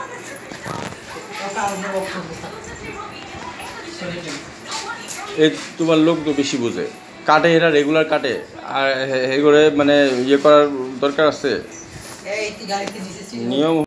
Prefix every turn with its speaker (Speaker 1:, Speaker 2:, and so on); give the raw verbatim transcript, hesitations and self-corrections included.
Speaker 1: এই তোমার লোক তো বেশি বোঝে, কাটে এরা রেগুলার কাটে, আর এ করে মানে ইয়ে করার দরকার আছে নিয়ম।